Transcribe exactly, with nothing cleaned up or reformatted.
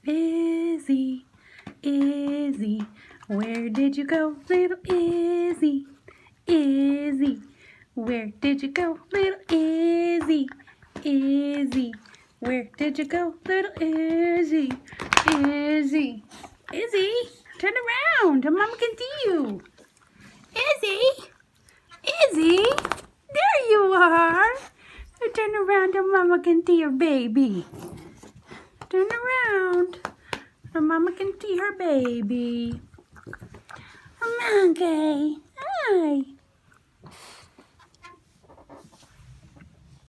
Izzy, Izzy, where did you go, little Izzy? Izzy, where did you go, little Izzy? Izzy, where did you go, little Izzy? Izzy, Izzy, turn around, Mama can see you. Izzy, Izzy, there you are. Turn around so Mama can see your baby. Turn around so Mama can see her baby. Monkey, hi.